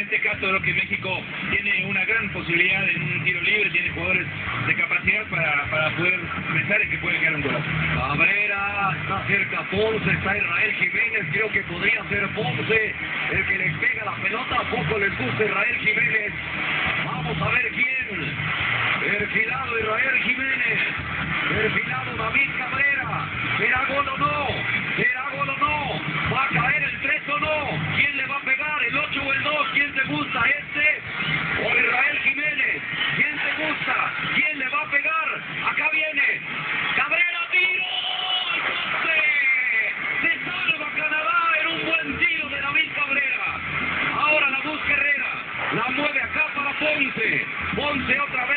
este caso creo que México tiene una gran posibilidad en un tiro libre, tiene jugadores de capacidad para poder pensar en que puede quedar un golazo. Cabrera, está cerca Ponce, está Israel Jiménez, creo que podría ser Ponce el que les pega la pelota, a poco les gusta Israel Jiménez. Vamos a ver quién. Perfilado Israel Jiménez, perfilado David Cabrera. ¿Será gol o no? ¿Será gol o no? ¿Va a caer el 3 o no? ¿Quién le va a pegar? ¿El 8 o el 2? ¿Quién te gusta? ¿Este o Israel Jiménez? ¿Quién te gusta? ¿Quién le va a pegar? Acá viene Cabrera, tiro. ¡Se salva Canadá! Era un buen tiro de David Cabrera. Ahora la busca Herrera, la mueve acá para Ponce. Ponce otra